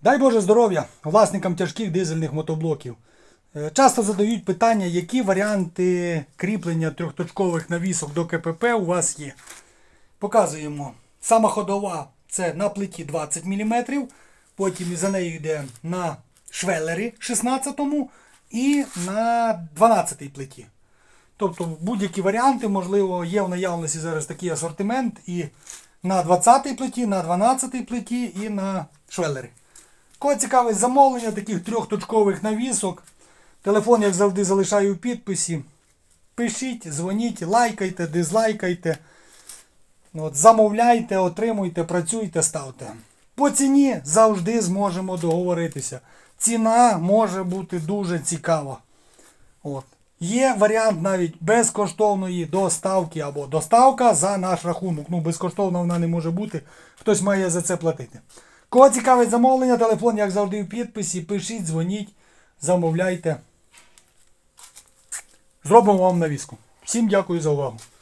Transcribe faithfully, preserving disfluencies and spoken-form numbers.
Дай Боже здоров'я власникам тяжких дизельних мотоблоків. Часто задають питання, які варіанти кріплення трьохточкових навісок до КПП у вас є. Показуємо. Сама ходова це на плиті двадцять міліметрів, потім за нею йде на швелері шістнадцятому і на дванадцятій плиті. Тобто будь-які варіанти, можливо, є в наявності зараз такий асортимент і на двадцятій плиті, на дванадцятій плиті і на швелері. Кого цікавить замовлення таких трьохточкових навісок, телефон, як завжди, залишаю у підписі. Пишіть, дзвоніть, лайкайте, дизлайкайте. От, замовляйте, отримуйте, працюйте, ставте. По ціні завжди зможемо договоритися. Ціна може бути дуже цікава. От. Є варіант навіть безкоштовної доставки або доставка за наш рахунок. Ну, безкоштовно вона не може бути, хтось має за це платити. Кого цікавить замовлення, телефон, як завжди, в підписі. Пишіть, дзвоніть, замовляйте. Зробимо вам навіску. Всім дякую за увагу.